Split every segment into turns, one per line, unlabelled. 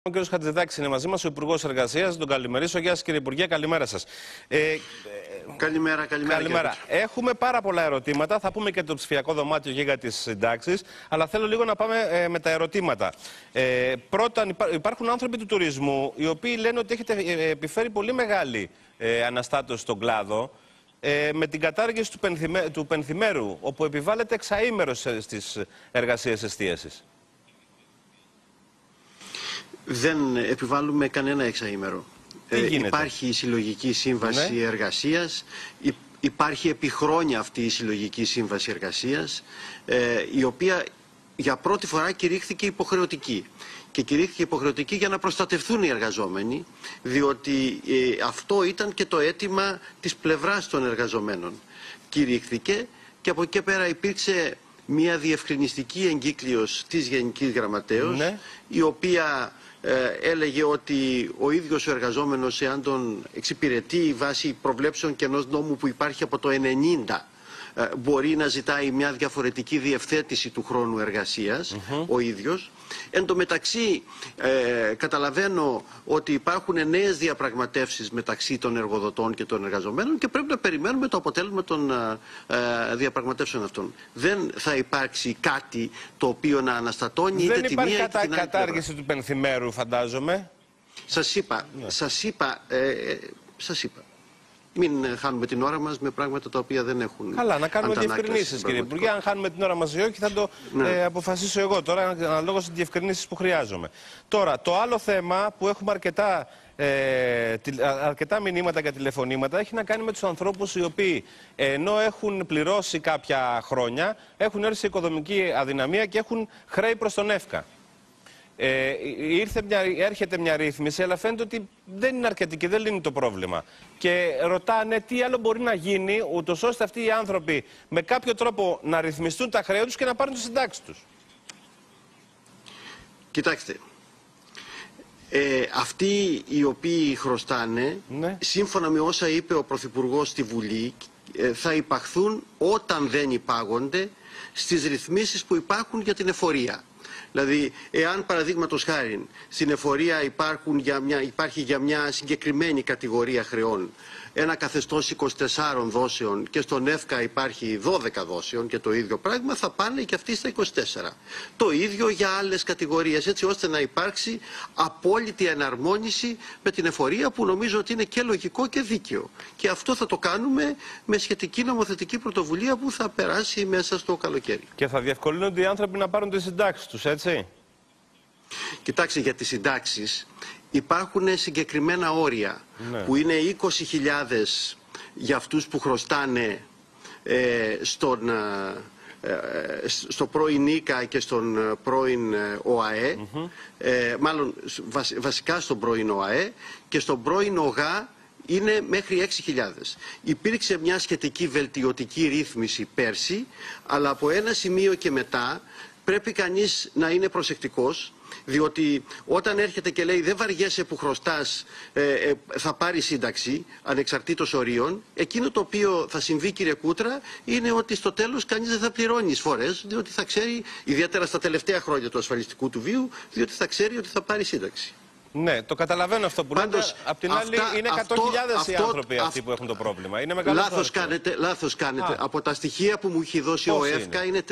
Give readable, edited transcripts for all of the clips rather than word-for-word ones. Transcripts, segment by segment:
Ο κ. Χατζηδάκης είναι μαζί μας, ο Υπουργός Εργασίας. Τον καλημερίσω. Γεια σας, κύριε Υπουργέ, καλημέρα σας.
Καλημέρα.
Έχουμε πάρα πολλά ερωτήματα. Θα πούμε και το ψηφιακό δωμάτιο για τις συντάξεις. Αλλά θέλω λίγο να πάμε με τα ερωτήματα. Πρώτα, υπάρχουν άνθρωποι του τουρισμού οι οποίοι λένε ότι έχετε επιφέρει πολύ μεγάλη αναστάτωση στον κλάδο με την κατάργηση του πενθημέρου, όπου επιβάλλεται εξαήμερος στις εργασίες εστίασης.
Δεν επιβάλλουμε κανένα εξαήμερο. Υπάρχει συλλογική σύμβαση εργασίας, υπάρχει επί χρόνια αυτή η συλλογική σύμβαση εργασίας, η οποία για πρώτη φορά κηρύχθηκε υποχρεωτική. Και κηρύχθηκε υποχρεωτική για να προστατευτούν οι εργαζόμενοι, διότι αυτό ήταν και το αίτημα της πλευράς των εργαζομένων. Κηρύχθηκε και από εκεί πέρα υπήρξε μια διευκρινιστική εγκύκλειος της Γενικής Γραμματέως, η οποία έλεγε ότι ο ίδιος ο εργαζόμενος, εάν τον εξυπηρετεί βάσει προβλέψεων και ενός νόμου που υπάρχει από το 1990, μπορεί να ζητάει μια διαφορετική διευθέτηση του χρόνου εργασίας ο ίδιος. Εν τω μεταξύ καταλαβαίνω ότι υπάρχουν νέες διαπραγματεύσεις μεταξύ των εργοδοτών και των εργαζομένων και πρέπει να περιμένουμε το αποτέλεσμα των διαπραγματεύσεων αυτών. Δεν θα υπάρξει κάτι το οποίο να αναστατώνει είτε τη μία είτε την άλλη.
Δεν υπάρχει κατάργηση του πενθημέρου, φαντάζομαι.
Σας είπα. Μην χάνουμε την ώρα μας με πράγματα τα οποία δεν έχουν.
Καλά, να κάνουμε διευκρινήσεις, κύριε Υπουργέ. Αν χάνουμε την ώρα μας ή όχι, θα το αποφασίσω εγώ τώρα, αναλόγως στις διευκρινήσεις που χρειάζομαι. Τώρα, το άλλο θέμα που έχουμε αρκετά μηνύματα και τηλεφωνήματα έχει να κάνει με τους ανθρώπους οι οποίοι, ενώ έχουν πληρώσει κάποια χρόνια, έχουν έρθει σε οικονομική αδυναμία και έχουν χρέη προς τον ΕΦΚΑ. Έρχεται μια ρύθμιση, αλλά φαίνεται ότι δεν είναι αρκετή και δεν λύνει το πρόβλημα. Και ρωτάνε τι άλλο μπορεί να γίνει, ούτως ώστε αυτοί οι άνθρωποι με κάποιο τρόπο να ρυθμιστούν τα χρέη τους και να πάρουν τις συντάξεις τους.
Κοιτάξτε, αυτοί οι οποίοι χρωστάνε, σύμφωνα με όσα είπε ο Πρωθυπουργός στη Βουλή, θα υπαχθούν όταν δεν υπάγονται στις ρυθμίσεις που υπάρχουν για την εφορία. Δηλαδή, εάν παραδείγματος χάριν στην εφορία υπάρχει για μια συγκεκριμένη κατηγορία χρεών ένα καθεστώς 24 δόσεων και στον ΕΦΚΑ υπάρχει 12 δόσεων και το ίδιο πράγμα, θα πάνε και αυτοί στα 24. Το ίδιο για άλλες κατηγορίες, έτσι ώστε να υπάρξει απόλυτη εναρμόνιση με την εφορία, που νομίζω ότι είναι και λογικό και δίκαιο. Και αυτό θα το κάνουμε με σχετική νομοθετική πρωτοβουλία που θα περάσει μέσα στο καλοκαίρι.
Και θα διευκολύνονται οι άνθρωποι να πάρουν τις συντάξεις τους, έτσι.
Κοιτάξτε, για τις συντάξεις υπάρχουν συγκεκριμένα όρια που είναι 20.000 για αυτούς που χρωστάνε στο πρώην ΙΚΑ και στον πρώην ΟΑΕ, μάλλον βασικά στον πρώην ΟΑΕ, και στον πρώην ΟΓΑ είναι μέχρι 6.000. Υπήρξε μια σχετική βελτιωτική ρύθμιση πέρσι, αλλά από ένα σημείο και μετά πρέπει κανείς να είναι προσεκτικός, διότι όταν έρχεται και λέει δεν βαριέσαι που χρωστάς, θα πάρει σύνταξη ανεξαρτήτως ορίων, εκείνο το οποίο θα συμβεί, κύριε Κούτρα, είναι ότι στο τέλος κανείς δεν θα πληρώνει εισφορές, διότι θα ξέρει, ιδιαίτερα στα τελευταία χρόνια του ασφαλιστικού του βίου, διότι θα ξέρει ότι θα πάρει σύνταξη.
Ναι, το καταλαβαίνω αυτό που λέτε. Απ' την άλλη είναι 100.000 οι άνθρωποι αυτοί που έχουν το πρόβλημα. Είναι μεγάλο.
Λάθος κάνετε. Από τα στοιχεία που μου έχει δώσει ο ΕΦΚΑ είναι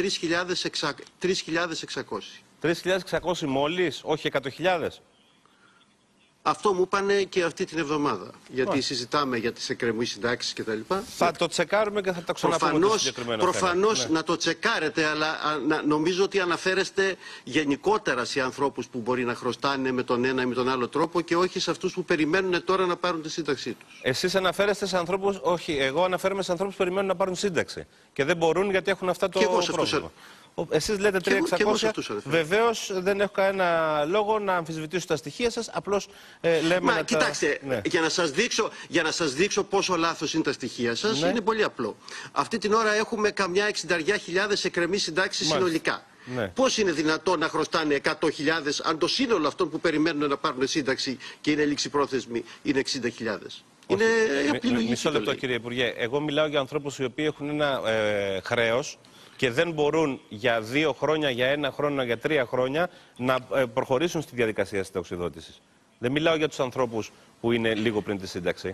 3.600.
3.600 μόλις, όχι 100.000.
Αυτό μου είπανε και αυτή την εβδομάδα. Γιατί συζητάμε για τις εκκρεμείς συντάξεις κτλ.
Θα το τσεκάρουμε και θα το ξαναπούμε το συγκεκριμένο
προφανώς να το τσεκάρετε, αλλά νομίζω ότι αναφέρεστε γενικότερα σε ανθρώπους που μπορεί να χρωστάνε με τον ένα ή με τον άλλο τρόπο και όχι σε αυτούς που περιμένουν τώρα να πάρουν τη σύνταξή τους.
Εσείς αναφέρεστε σε ανθρώπους, όχι, εγώ αναφέρομαι σε ανθρώπους που περιμένουν να πάρουν σύνταξη. Και δεν μπορούν γιατί έχουν αυτά το πρόβλημα. Εσείς λέτε 3.600, βεβαίως δεν έχω κανένα λόγο να αμφισβητήσω τα στοιχεία σας, απλώς λέμε
κοιτάξτε, για να σας δείξω πόσο λάθος είναι τα στοιχεία σας, είναι πολύ απλό. Αυτή την ώρα έχουμε καμιά 60.000 εκκρεμείς συντάξεις συνολικά. Πώς είναι δυνατόν να χρωστάνε 100.000 αν το σύνολο αυτών που περιμένουν να πάρουν σύνταξη και είναι λήξιπρόθεσμοι είναι 60.000. Είναι απλή λογική.
Μισό λεπτό, κύριε Υπουργέ. Εγώ μιλάω για ανθρώπους οι οποίοι έχουν ένα χρέος και δεν μπορούν για 2 χρόνια, για 1 χρόνο, για 3 χρόνια να προχωρήσουν στη διαδικασία συνταξιοδότησης. Δεν μιλάω για τους ανθρώπους που είναι λίγο πριν τη σύνταξη.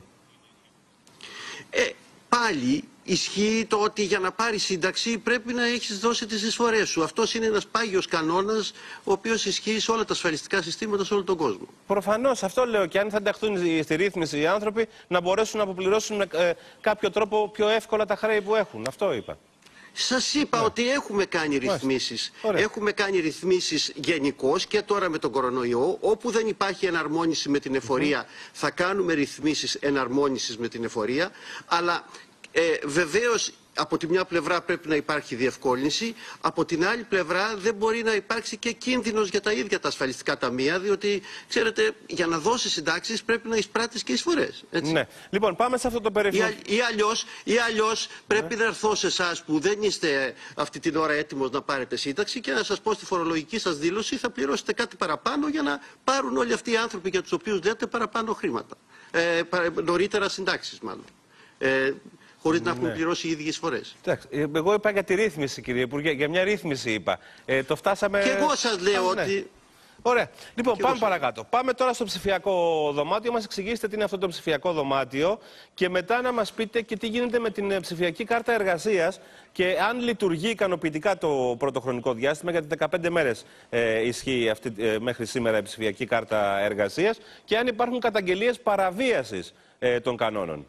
Πάλι ισχύει το ότι για να πάρει σύνταξη πρέπει να έχεις δώσει τις εισφορές σου. Αυτός είναι ένας πάγιος κανόνας, ο οποίος ισχύει σε όλα τα ασφαλιστικά συστήματα σε όλο τον κόσμο.
Προφανώς, αυτό λέω, και αν θα ενταχθούν στη ρύθμιση οι άνθρωποι να μπορέσουν να αποπληρώσουν με κάποιο τρόπο πιο εύκολα τα χρέη που έχουν. Αυτό είπα.
Σας είπα ότι έχουμε κάνει ρυθμίσεις. Έχουμε κάνει ρυθμίσεις γενικώς και τώρα με τον κορονοϊό. Όπου δεν υπάρχει εναρμόνιση με την εφορία, θα κάνουμε ρυθμίσεις εναρμόνισης με την εφορία. Αλλά βεβαίως από τη μια πλευρά πρέπει να υπάρχει διευκόλυνση, από την άλλη πλευρά δεν μπορεί να υπάρξει και κίνδυνος για τα ίδια τα ασφαλιστικά ταμεία, διότι ξέρετε, για να δώσεις συντάξεις πρέπει να εισπράττεις και εισφορές. Έτσι.
Ναι. Λοιπόν, πάμε σε αυτό το περίφημο.
Ή αλλιώς πρέπει να έρθω σε εσάς που δεν είστε αυτή την ώρα έτοιμος να πάρετε σύνταξη και να σας πω στη φορολογική σας δήλωση θα πληρώσετε κάτι παραπάνω για να πάρουν όλοι αυτοί οι άνθρωποι για τους οποίους λέτε παραπάνω χρήματα. Νωρίτερα συντάξεις μάλλον. Χωρίς να έχουν πληρώσει οι ίδιες φορές.
Εγώ είπα για τη ρύθμιση, κύριε Υπουργέ, για μια ρύθμιση είπα. Το φτάσαμε...
Και εγώ σας λέω ότι...
Ωραία. Λοιπόν, πάμε παρακάτω. Πάμε τώρα στο ψηφιακό δωμάτιο. Μας εξηγήσετε τι είναι αυτό το ψηφιακό δωμάτιο και μετά να μας πείτε και τι γίνεται με την ψηφιακή κάρτα εργασίας και αν λειτουργεί ικανοποιητικά το πρώτο χρονικό διάστημα, γιατί 15 μέρες ισχύει μέχρι σήμερα η ψηφιακή κάρτα εργασίας, και αν υπάρχουν καταγγελίες παραβίασης των κανόνων.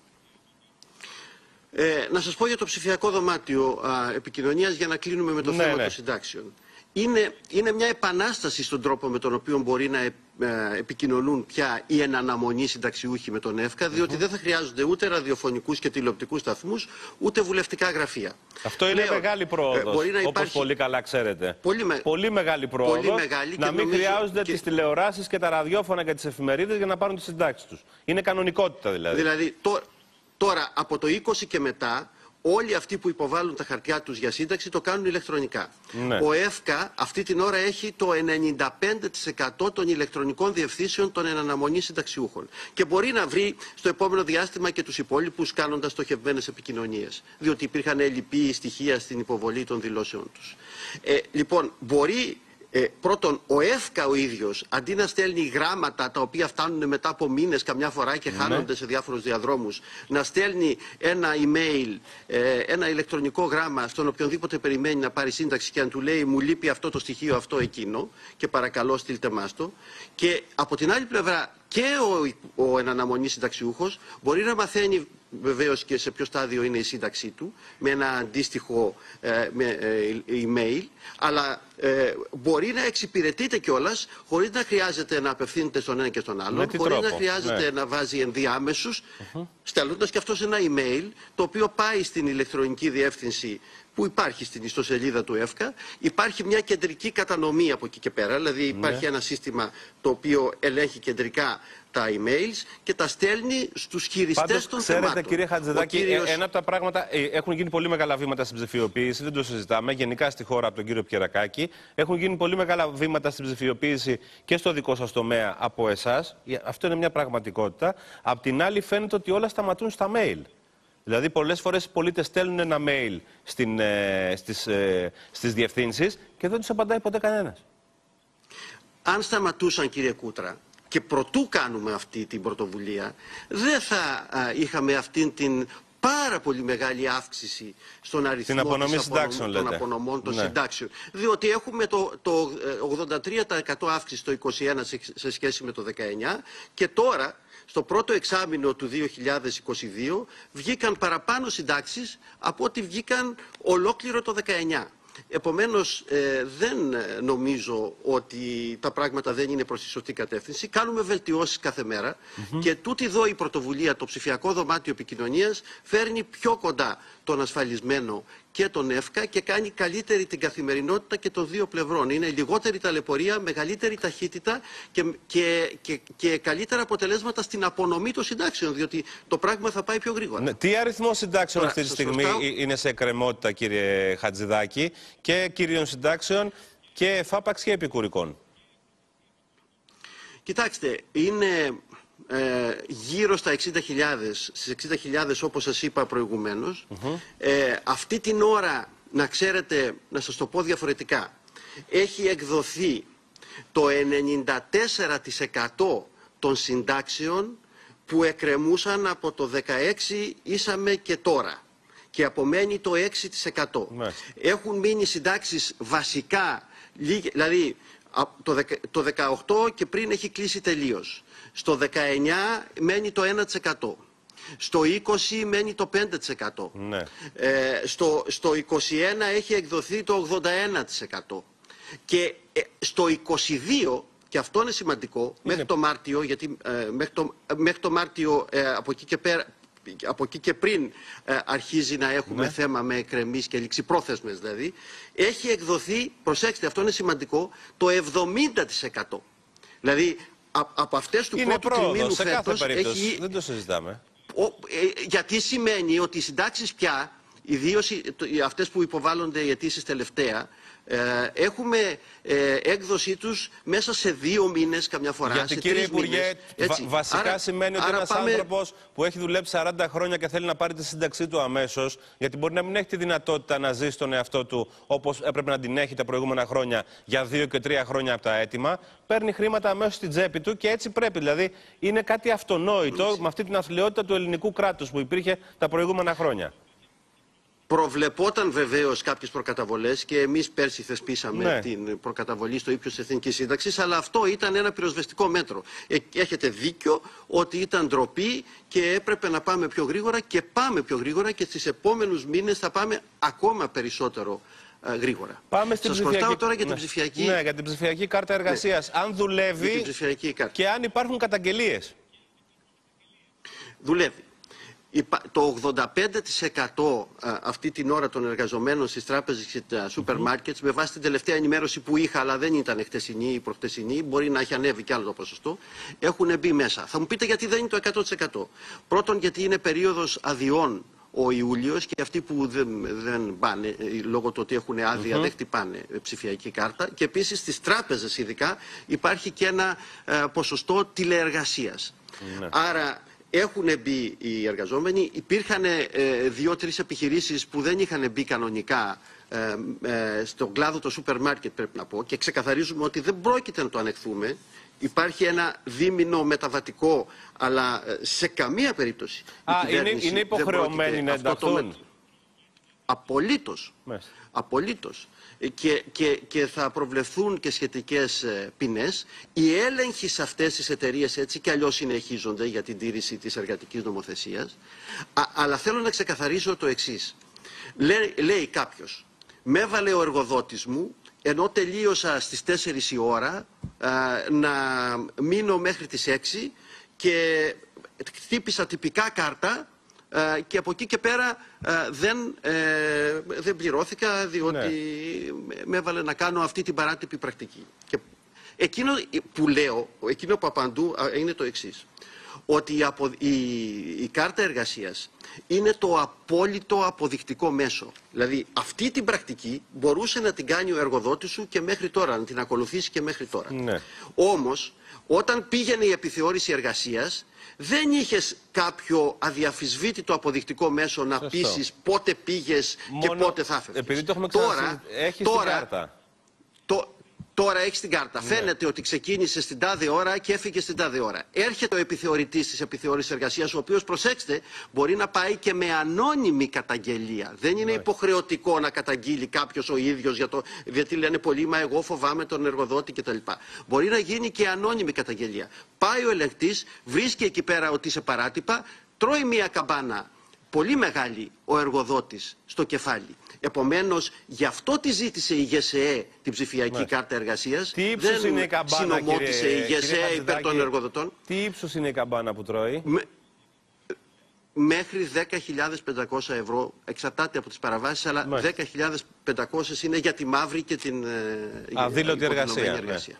Να σας πω για το ψηφιακό δωμάτιο επικοινωνίας για να κλείνουμε με το θέμα των συντάξεων. Είναι μια επανάσταση στον τρόπο με τον οποίο μπορεί να επικοινωνούν πια οι εν αναμονή συνταξιούχοι με τον ΕΦΚΑ, διότι δεν θα χρειάζονται ούτε ραδιοφωνικούς και τηλεοπτικούς σταθμούς, ούτε βουλευτικά γραφεία.
Αυτό είναι μεγάλη πρόοδος, όπως πολύ καλά ξέρετε. Πολύ μεγάλη πρόοδος, να μην χρειάζονται τις τηλεοράσεις και τα ραδιόφωνα και τις εφημερίδες για να πάρουν τις συντάξεις τους. Είναι κανονικότητα δηλαδή.
Δηλαδή τώρα από το 20 και μετά όλοι αυτοί που υποβάλλουν τα χαρτιά τους για σύνταξη το κάνουν ηλεκτρονικά. Ο ΕΦΚΑ αυτή την ώρα έχει το 95% των ηλεκτρονικών διευθύνσεων των εναναμονή συνταξιούχων. Και μπορεί να βρει στο επόμενο διάστημα και τους υπόλοιπους κάνοντας στοχευμένες επικοινωνίες. Διότι υπήρχαν ελλειπή στοιχεία στην υποβολή των δηλώσεων τους. Λοιπόν, μπορεί... πρώτον, ο ΕΦΚΑ ο ίδιος, αντί να στέλνει γράμματα τα οποία φτάνουν μετά από μήνες καμιά φορά και χάνονται σε διάφορους διαδρόμους, να στέλνει ένα email, ένα ηλεκτρονικό γράμμα στον οποιονδήποτε περιμένει να πάρει σύνταξη και αν του λέει μου λείπει αυτό το στοιχείο, αυτό εκείνο και παρακαλώ στείλτε μας το. Και από την άλλη πλευρά και ο εν αναμονή συνταξιούχος μπορεί να μαθαίνει βεβαίως και σε ποιο στάδιο είναι η σύνταξή του, με ένα αντίστοιχο email, αλλά μπορεί να εξυπηρετείται κιόλας χωρίς να χρειάζεται να απευθύνεται στον ένα και στον άλλο, χωρίς να χρειάζεται να βάζει ενδιάμεσους, στέλνοντας και αυτός ένα email, το οποίο πάει στην ηλεκτρονική διεύθυνση που υπάρχει στην ιστοσελίδα του ΕΦΚΑ. Υπάρχει μια κεντρική κατανομή από εκεί και πέρα, δηλαδή υπάρχει ένα σύστημα το οποίο ελέγχει κεντρικά τα emails και τα στέλνει στους χειριστές των θεμάτων.
Ξέρετε, κύριε Χατζηδάκη, ένα από τα πράγματα, έχουν γίνει πολύ μεγάλα βήματα στην ψηφιοποίηση, δεν το συζητάμε, γενικά στη χώρα από τον κύριο Πιερακάκη. Έχουν γίνει πολύ μεγάλα βήματα στην ψηφιοποίηση και στο δικό σας τομέα από εσάς. Αυτό είναι μια πραγματικότητα. Απ' την άλλη φαίνεται ότι όλα σταματούν στα mail. Δηλαδή, πολλές φορές οι πολίτες στέλνουν ένα mail στις διευθύνσεις και δεν τους απαντάει ποτέ κανένας.
Αν σταματούσαν, κύριε Κούτρα, και προτού κάνουμε αυτή την πρωτοβουλία, δεν θα είχαμε αυτήν την πάρα πολύ μεγάλη αύξηση στον αριθμό των απονομών των συντάξεων. Διότι έχουμε το 83% αύξηση το 2021 σε σχέση με το 2019 και τώρα στο πρώτο εξάμηνο του 2022 βγήκαν παραπάνω συντάξεις από ό,τι βγήκαν ολόκληρο το 2019. Επομένως, δεν νομίζω ότι τα πράγματα δεν είναι προς τη σωστή κατεύθυνση. Κάνουμε βελτιώσεις κάθε μέρα και τούτη εδώ η πρωτοβουλία, το ψηφιακό δωμάτιο επικοινωνίας, φέρνει πιο κοντά τον ασφαλισμένο και τον ΕΦΚΑ και κάνει καλύτερη την καθημερινότητα και των δύο πλευρών. Είναι λιγότερη ταλαιπωρία, μεγαλύτερη ταχύτητα και καλύτερα αποτελέσματα στην απονομή των συντάξεων, διότι το πράγμα θα πάει πιο γρήγορα.
Ναι, τι αριθμό συντάξεων αυτή τη στιγμή είναι σε εκκρεμότητα, κύριε Χατζηδάκη, και κυρίων συντάξεων και εφάπαξ και επικουρικών?
Κοιτάξτε, είναι γύρω στα 60.000, στις 60.000 όπως σας είπα προηγουμένως. Αυτή την ώρα να ξέρετε, να σας το πω διαφορετικά, έχει εκδοθεί το 94% των συντάξεων που εκκρεμούσαν από το 16 ήσαμε και τώρα. Και απομένει το 6%. Ναι. Έχουν μείνει συντάξεις βασικά, δηλαδή το 18 και πριν έχει κλείσει τελείως. Στο 19 μένει το 1%. Στο 20 μένει το 5%. Ναι. Στο 21 έχει εκδοθεί το 81%. Και στο 22, και αυτό είναι σημαντικό, μέχρι το Μάρτιο, γιατί μέχρι το Μάρτιο από εκεί και πριν αρχίζει να έχουμε θέμα με εκκρεμείς και ληξιπρόθεσμες δηλαδή, έχει εκδοθεί, προσέξτε, αυτό είναι σημαντικό, το 70%. Δηλαδή από αυτές του πρώτου τριμήνου φέτος έχει...
Δεν το συζητάμε.
Γιατί σημαίνει ότι οι συντάξεις πια, ιδίως αυτές που υποβάλλονται οι αιτήσεις τελευταία, έχουμε έκδοσή τους μέσα σε 2 μήνες καμιά φορά.
Γιατί,
σε 3
κύριε Υπουργέ,
μήνες.
Βασικά σημαίνει ότι ένας άνθρωπος που έχει δουλέψει 40 χρόνια και θέλει να πάρει τη σύνταξή του αμέσως, γιατί μπορεί να μην έχει τη δυνατότητα να ζήσει τον εαυτό του όπως έπρεπε να την έχει τα προηγούμενα χρόνια για 2 και 3 χρόνια από τα έτοιμα, παίρνει χρήματα αμέσως στην τσέπη του και έτσι πρέπει. Δηλαδή είναι κάτι αυτονόητο με αυτή την αθλιότητα του ελληνικού κράτους που υπήρχε τα προηγούμενα χρόνια.
Προβλεπόταν βεβαίως κάποιες προκαταβολές και εμείς πέρσι θεσπίσαμε την προκαταβολή στο ύψος της Εθνικής Σύνταξης, αλλά αυτό ήταν ένα πυροσβεστικό μέτρο. Έχετε δίκιο ότι ήταν ντροπή και έπρεπε να πάμε πιο γρήγορα και πάμε πιο γρήγορα και στις επόμενους μήνες θα πάμε ακόμα περισσότερο γρήγορα.
Πάμε στην
Σας χρωστάω τώρα για την ψηφιακή...
Ναι, για την ψηφιακή κάρτα εργασίας. Αν δουλεύει και αν υπάρχουν καταγγελίες.
Δουλεύει. Το 85% αυτή την ώρα των εργαζομένων στις τράπεζες και τα σούπερ μάρκετς, με βάση την τελευταία ενημέρωση που είχα, αλλά δεν ήταν χτεσινή ή προχτεσινή, μπορεί να έχει ανέβει κι άλλο το ποσοστό, έχουν μπει μέσα. Θα μου πείτε γιατί δεν είναι το 100%. Πρώτον, γιατί είναι περίοδος αδειών ο Ιούλιος και αυτοί που δεν πάνε, λόγω του ότι έχουν άδεια, δεν χτυπάνε ψηφιακή κάρτα. Και επίσης στις τράπεζες ειδικά υπάρχει και ένα ποσοστό τηλεεργασίας. Άρα έχουν μπει οι εργαζόμενοι. Υπήρχαν 2-3 επιχειρήσεις που δεν είχαν μπει κανονικά στον κλάδο το σούπερ μάρκετ, πρέπει να πω, και ξεκαθαρίζουμε ότι δεν πρόκειται να το ανεχθούμε. Υπάρχει ένα δίμηνο μεταβατικό, αλλά σε καμία περίπτωση
είναι υποχρεωμένοι να ενταχθούν.
Απολύτως. Απολύτως. Και θα προβλεφθούν και σχετικές ποινές. Οι έλεγχοι σε αυτές τις εταιρείες έτσι κι αλλιώς συνεχίζονται για την τήρηση της εργατικής νομοθεσίας. Αλλά θέλω να ξεκαθαρίσω το εξής. Λέει κάποιος, με έβαλε ο εργοδότης μου, ενώ τελείωσα στις 4 η ώρα, να μείνω μέχρι τις 6 και χτύπησα τυπικά κάρτα και από εκεί και πέρα δεν πληρώθηκα διότι με έβαλε να κάνω αυτή την παράτυπη πρακτική. Και εκείνο που λέω, εκείνο που απαντώ είναι το εξής. Ότι η κάρτα εργασίας είναι το απόλυτο αποδεικτικό μέσο. Δηλαδή αυτή την πρακτική μπορούσε να την κάνει ο εργοδότης σου και μέχρι τώρα, να την ακολουθήσει και μέχρι τώρα. Όμως όταν πήγαινε η επιθεώρηση εργασίας, δεν είχες κάποιο αδιαφυσβήτητο αποδεικτικό μέσο να πείσεις πότε πήγες και πότε θα έφευγες.
Επειδή το έχουμε έχεις την κάρτα.
Τώρα έχεις την κάρτα. Φαίνεται ότι ξεκίνησε στην τάδε ώρα και έφυγε στην τάδε ώρα. Έρχεται ο επιθεωρητής της επιθεώρησης εργασίας, ο οποίος, προσέξτε, μπορεί να πάει και με ανώνυμη καταγγελία. Δεν είναι υποχρεωτικό να καταγγείλει κάποιος ο ίδιος, γιατί λένε πολλοί, μα εγώ φοβάμαι τον εργοδότη κτλ. Μπορεί να γίνει και ανώνυμη καταγγελία. Πάει ο ελεγκτής, βρίσκει εκεί πέρα ότι είσαι παράτυπα, τρώει μία καμπάνα πολύ μεγάλη ο εργοδότης στο κεφάλι. Επομένως, γι' αυτό τη ζήτησε η ΓΕΣΕΕ την ψηφιακή κάρτα εργασίας.
Τι ύψος είναι η καμπάνα,
συνομότησε η ΓΕΣΕΕ υπέρ των εργοδοτών.
Τι ύψος είναι η καμπάνα που τρώει?
Μέχρι 10.500 ευρώ, εξαρτάται από τις παραβάσεις, αλλά 10.500 είναι για τη μαύρη και την
αδήλωτη εργασία.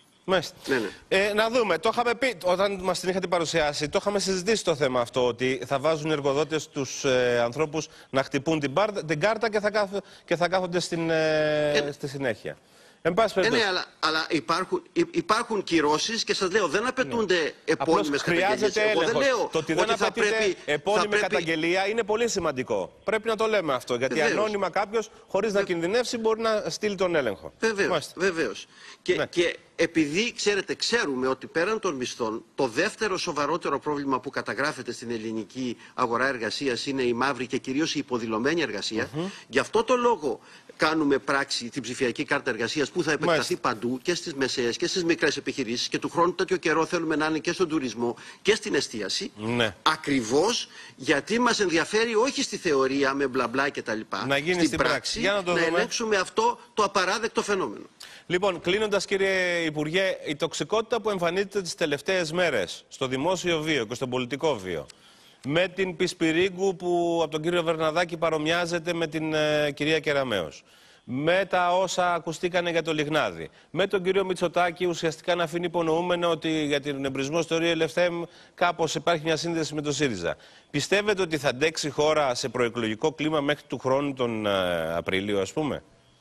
Να δούμε, το είχαμε πει όταν μας την είχατε παρουσιάσει, το είχαμε συζητήσει το θέμα αυτό, ότι θα βάζουν οι εργοδότες τους ανθρώπους να χτυπούν την κάρτα και θα κάθονται στη συνέχεια.
Ναι, αλλά υπάρχουν κυρώσεις και σας λέω, δεν απαιτούνται επώνυμες καταγγελίες.
Εγώ δεν λέω το ότι δεν απαιτείται επώνυμη καταγγελία είναι πολύ σημαντικό. Πρέπει να το λέμε αυτό, γιατί ανώνυμα κάποιος, χωρίς να κινδυνεύσει, μπορεί να στείλει τον έλεγχο.
Βεβαίως. Και επειδή, ξέρουμε ότι πέραν των μισθών, το δεύτερο σοβαρότερο πρόβλημα που καταγράφεται στην ελληνική αγορά εργασίας είναι η μαύρη και κυρίως η υποδηλωμένη εργασία. Γι' αυτό το λόγο κάνουμε πράξη την ψηφιακή κάρτα εργασίας που θα επεκταθεί παντού και στις μεσαίες και στις μικρές επιχειρήσεις, και του χρόνου τέτοιο καιρό θέλουμε να είναι και στον τουρισμό και στην εστίαση. Ακριβώς γιατί μας ενδιαφέρει όχι στη θεωρία με μπλα μπλα κτλ.
Να γίνει στην πράξη.
Να ελέγξουμε αυτό το απαράδεκτο φαινόμενο.
Λοιπόν, κλείνοντας, κύριε Υπουργέ, η τοξικότητα που εμφανίζεται τις τελευταίες μέρες στο δημόσιο βίο και στον πολιτικό βίο, με την Πισπυρίγκου που από τον κύριο Βερναδάκη παρομοιάζεται με την κυρία Κεραμέως, με τα όσα ακουστήκανε για το Λιγνάδι, με τον κύριο Μητσοτάκη ουσιαστικά να αφήνει υπονοούμενο ότι για τον εμπρισμό στο ΡΙΕΛ-ΕΦΤΕΜ κάπως υπάρχει μια σύνδεση με το ΣΥΡΙΖΑ. Πιστεύετε ότι θα αντέξει η χώρα σε προεκλογικό κλίμα μέχρι του χρόνου τον Απρίλιο, ας πούμε?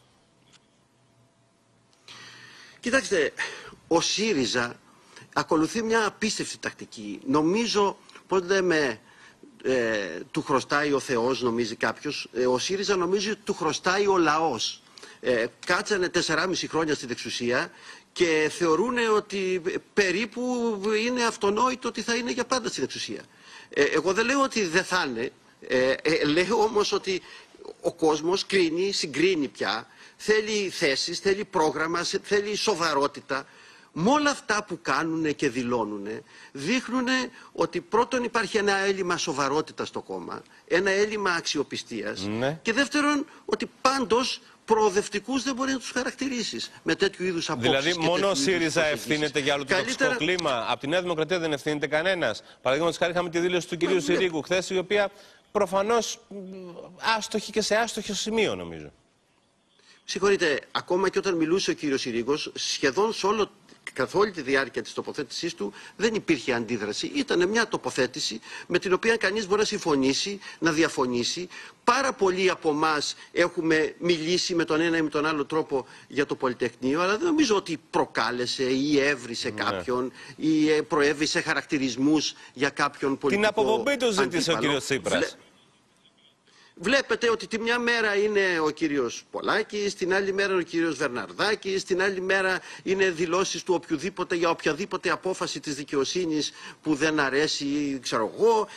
Κοιτάξτε, ο ΣΥΡΙΖΑ ακολουθεί μια απίστευτη τακτική. Νομίζω, πώς λέμε, του χρωστάει ο Θεός, νομίζει κάποιος. Ο ΣΥΡΙΖΑ νομίζει ότι του χρωστάει ο λαός. Κάτσανε 4,5 χρόνια στην εξουσία και θεωρούν ότι περίπου είναι αυτονόητο ότι θα είναι για πάντα στην εξουσία. Εγώ δεν λέω ότι δεν θα είναι. Λέω όμως ότι ο κόσμος κρίνει, συγκρίνει πια. Θέλει θέσεις, θέλει πρόγραμμα, θέλει σοβαρότητα. Με όλα αυτά που κάνουν και δηλώνουν, δείχνουν ότι πρώτον υπάρχει ένα έλλειμμα σοβαρότητας στο κόμμα, ένα έλλειμμα αξιοπιστίας, και δεύτερον ότι πάντως προοδευτικούς δεν μπορεί να τους χαρακτηρίσεις με τέτοιου είδους απόψεις.
Δηλαδή, μόνο ο ΣΥΡΙΖΑ ευθύνεται για όλο το τοξικό κλίμα. Από τη Νέα Δημοκρατία δεν ευθύνεται κανένας. Παραδείγματος χάρη, είχαμε τη δήλωση του κυρίου Συρίγκου χθες, η οποία προφανώς άστοχη και σε άστοχο σημείο, νομίζω.
Συγχωρείτε, ακόμα και όταν μιλούσε ο κύριος Συρίγκος, σχεδόν καθ' όλη τη διάρκεια της τοποθέτησής του δεν υπήρχε αντίδραση. Ήταν μια τοποθέτηση με την οποία κανείς μπορεί να συμφωνήσει, να διαφωνήσει. Πάρα πολλοί από εμάς έχουμε μιλήσει με τον ένα ή με τον άλλο τρόπο για το Πολυτεχνείο, αλλά δεν νομίζω ότι προκάλεσε ή έβρισε κάποιον ή προέβησε χαρακτηρισμούς για κάποιον πολιτικό.
Την αποπομπή του ζήτησε ο κύριος Τσίπρας.
Βλέπετε ότι τη μια μέρα είναι ο κύριος Πολάκης, την άλλη μέρα είναι ο κύριος Βερναρδάκης, την άλλη μέρα είναι δηλώσεις του οποιοδήποτε για οποιαδήποτε απόφαση της δικαιοσύνης που δεν αρέσει, ξέρω εγώ.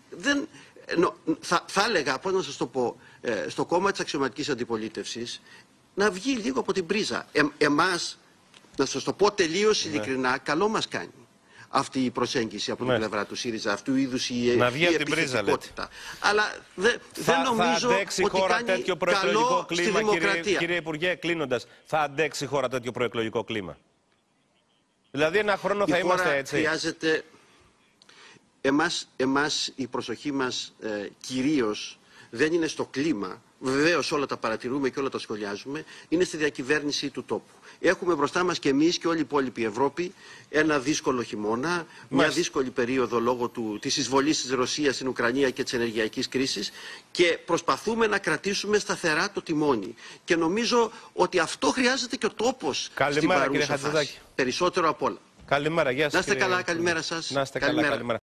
Θα έλεγα, πώς να σας το πω, στο κόμμα της αξιωματικής αντιπολίτευσης να βγει λίγο από την πρίζα. Εμάς, να σας το πω τελείως ειλικρινά, καλό μας κάνει αυτή η προσέγγιση από την πλευρά του ΣΥΡΙΖΑ, αυτού είδους η επιθετικότητα. Αλλά δεν νομίζω ότι κάνει καλό στη δημοκρατία.
Κύριε Υπουργέ, κλείνοντας, θα αντέξει η χώρα τέτοιο προεκλογικό κλίμα? Δηλαδή ένα χρόνο θα είμαστε έτσι?
Χρειάζεται, εμάς η προσοχή μας κυρίως δεν είναι στο κλίμα. Βεβαίως όλα τα παρατηρούμε και όλα τα σχολιάζουμε. Είναι στη διακυβέρνηση του τόπου. Έχουμε μπροστά μας και εμείς και όλη η υπόλοιπη Ευρώπη ένα δύσκολο χειμώνα, μια δύσκολη περίοδο λόγω της εισβολής της Ρωσίας στην Ουκρανία και της ενεργειακής κρίσης, και προσπαθούμε να κρατήσουμε σταθερά το τιμόνι. Και νομίζω ότι αυτό χρειάζεται και ο τόπος στην παρούσα φάση. Περισσότερο απ' όλα.
Καλημέρα, γεια σας.
Να είστε καλά, καλημέρα σας.
Να είστε καλά, καλημέρα.